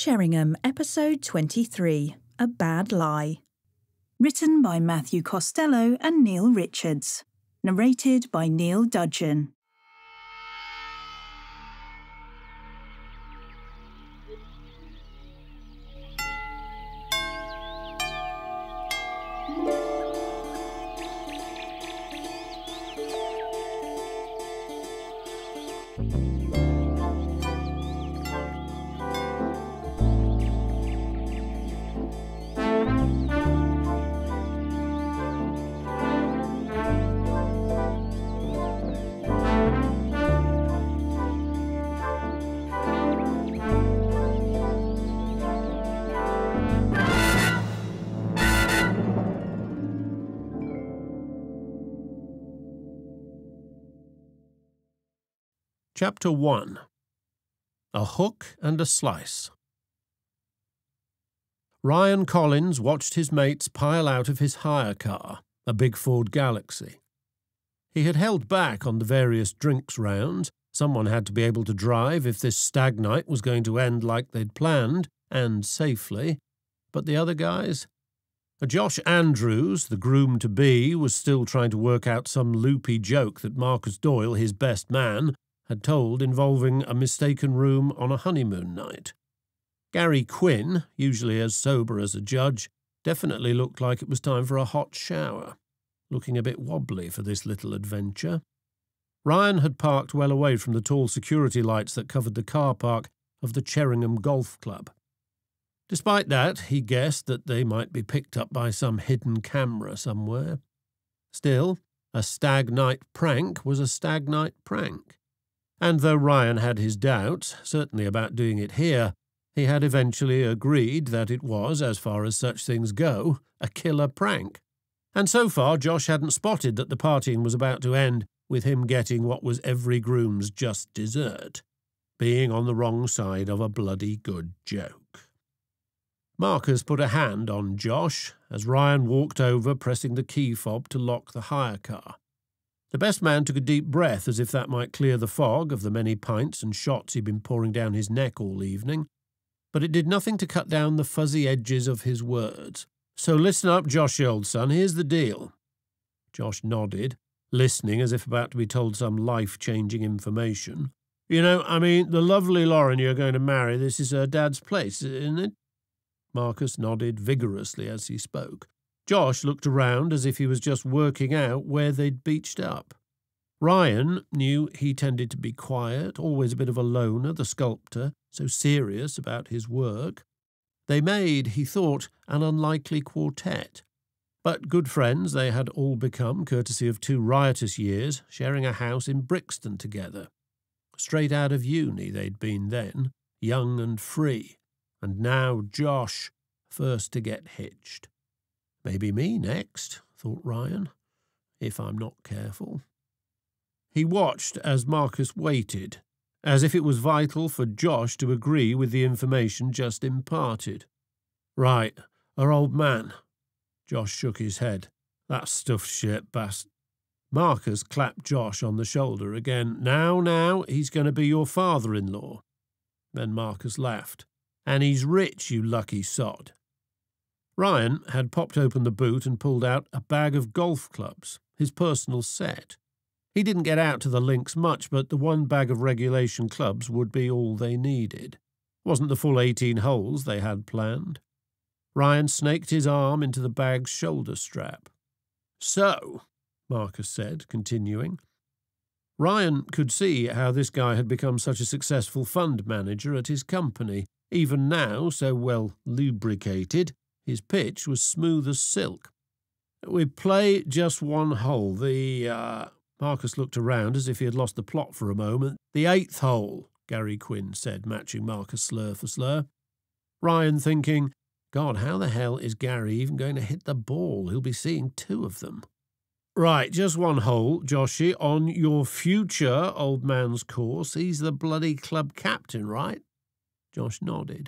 Cherringham, Episode 23, A Bad Lie. Written by Matthew Costello and Neil Richards. Narrated by Neil Dudgeon. Chapter 1. A Hook and a Slice. Ryan Collins watched his mates pile out of his hire car, a big Ford Galaxy. He had held back on the various drinks rounds. Someone had to be able to drive if this stag night was going to end like they'd planned, and safely. But the other guys? Josh Andrews, the groom-to-be, was still trying to work out some loopy joke that Marcus Doyle, his best man, had told involving a mistaken room on a honeymoon night. Gary Quinn, usually as sober as a judge, definitely looked like it was time for a hot shower, looking a bit wobbly for this little adventure. Ryan had parked well away from the tall security lights that covered the car park of the Cherringham Golf Club. Despite that, he guessed that they might be picked up by some hidden camera somewhere. Still, a stag night prank was a stag night prank. And though Ryan had his doubts, certainly about doing it here, he had eventually agreed that it was, as far as such things go, a killer prank. And so far Josh hadn't spotted that the partying was about to end with him getting what was every groom's just dessert, being on the wrong side of a bloody good joke. Marcus put a hand on Josh as Ryan walked over, pressing the key fob to lock the hire car. The best man took a deep breath as if that might clear the fog of the many pints and shots he'd been pouring down his neck all evening, but it did nothing to cut down the fuzzy edges of his words. "So listen up, Joshy, old son, here's the deal." Josh nodded, listening as if about to be told some life-changing information. The lovely Lauren you're going to marry, this is her dad's place, isn't it?" Marcus nodded vigorously as he spoke. Josh looked around as if he was just working out where they'd beached up. Ryan knew he tended to be quiet, always a bit of a loner, the sculptor, so serious about his work. They made, he thought, an unlikely quartet. But good friends they had all become, courtesy of 2 riotous years, sharing a house in Brixton together. Straight out of uni they'd been then, young and free. And now Josh, first to get hitched. "Maybe me next," thought Ryan, "if I'm not careful." He watched as Marcus waited, as if it was vital for Josh to agree with the information just imparted. "Right, her old man." Josh shook his head. "That stuff's shit, bast." Marcus clapped Josh on the shoulder again. Now, he's going to be your father-in-law." Then Marcus laughed. "And he's rich, you lucky sod." Ryan had popped open the boot and pulled out a bag of golf clubs, his personal set. He didn't get out to the links much, but the 1 bag of regulation clubs would be all they needed. Wasn't the full 18 holes they had planned. Ryan snaked his arm into the bag's shoulder strap. "So," Marcus said, continuing. Ryan could see how this guy had become such a successful fund manager at his company. Even now, so well lubricated, his pitch was smooth as silk. "We play just 1 hole. Marcus looked around as if he had lost the plot for a moment. "The 8th hole," Gary Quinn said, matching Marcus slur for slur. Ryan thinking, God, how the hell is Gary even going to hit the ball? He'll be seeing 2 of them. "Right, just 1 hole, Joshy, on your future old man's course. He's the bloody club captain, right?" Josh nodded.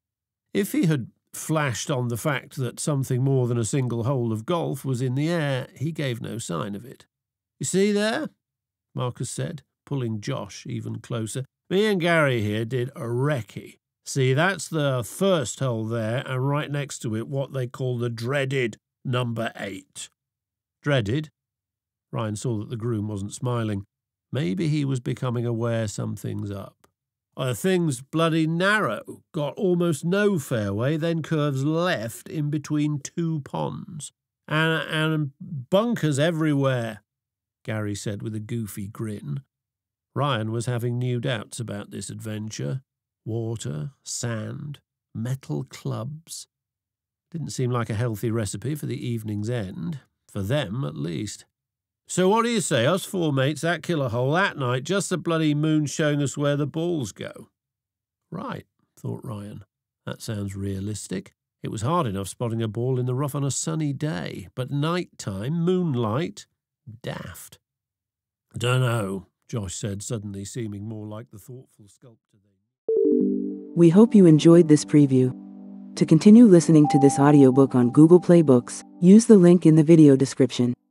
If he had flashed on the fact that something more than a single hole of golf was in the air, he gave no sign of it. "You see there?" Marcus said, pulling Josh even closer. "Me and Gary here did a recce. See, that's the first hole there, and right next to it what they call the dreaded number 8. Dreaded? Ryan saw that the groom wasn't smiling. Maybe he was becoming aware something's up. The thing's bloody narrow, got almost no fairway, then curves left in between 2 ponds. And bunkers everywhere, Gary said with a goofy grin. Ryan was having new doubts about this adventure. Water, sand, metal clubs. Didn't seem like a healthy recipe for the evening's end. For them, at least. So what do you say, us 4 mates, that killer hole, that night, just the bloody moon showing us where the balls go? Right, thought Ryan. That sounds realistic. It was hard enough spotting a ball in the rough on a sunny day, but night-time, moonlight, daft. Dunno, Josh said, suddenly seeming more like the thoughtful sculptor. We hope you enjoyed this preview. To continue listening to this audiobook on Google Play Books, use the link in the video description.